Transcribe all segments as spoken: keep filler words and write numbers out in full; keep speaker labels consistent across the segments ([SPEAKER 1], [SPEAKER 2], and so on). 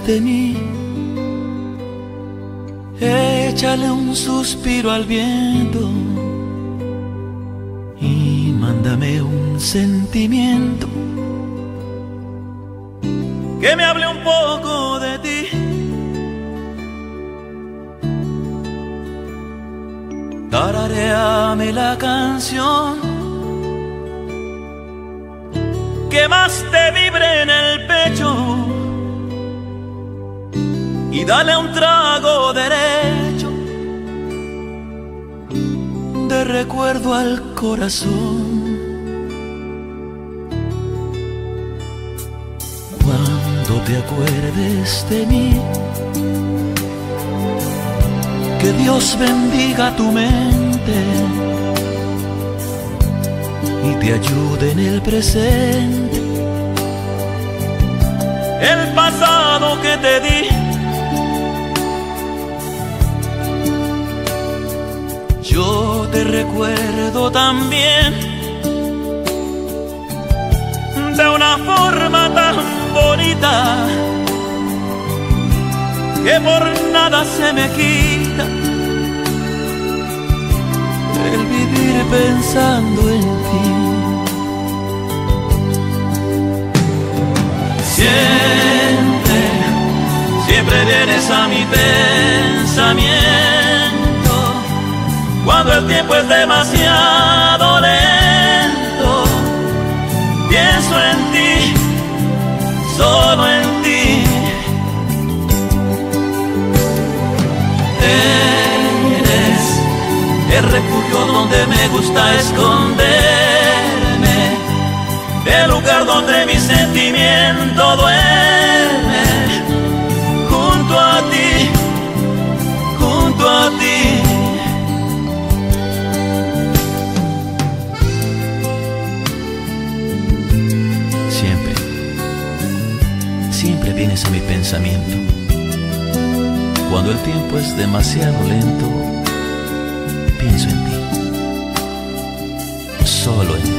[SPEAKER 1] de mí. Échale un suspiro al viento y mándame un sentimiento que me hable un poco de ti. Tararéame la canción que más te vibre en el pecho y dale un trago derecho de recuerdo al corazón. Cuando te acuerdes de mí, que Dios bendiga tu mente y te ayude en el presente. El pasado que te di, yo te recuerdo también de una forma tan bonita que por nada se me quita el vivir pensando en ti. Siempre, siempre vienes a mi pensamiento cuando el tiempo es demasiado lento. Pienso en ti, solo en ti. Eres el refugio donde me gusta esconderme, el lugar donde mi sentimiento duerme. Junto a ti, junto a ti. Siempre, siempre vienes a mi pensamiento cuando el tiempo es demasiado lento. Pienso en ti, solo en ti.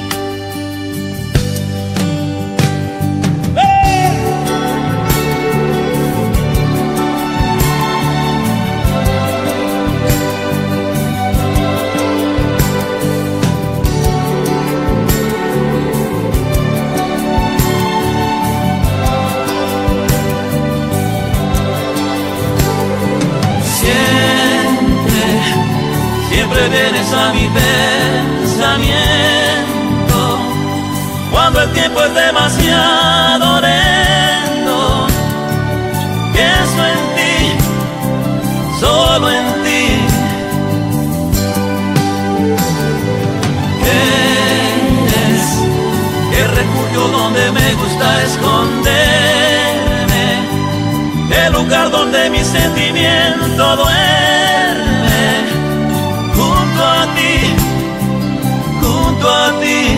[SPEAKER 1] Siempre vienes a mi pensamiento cuando el tiempo es demasiado lento. Pienso en ti, solo en ti. Eres el refugio donde me gusta esconderme, el lugar donde mi sentimiento duerme. Junto a ti, junto a ti.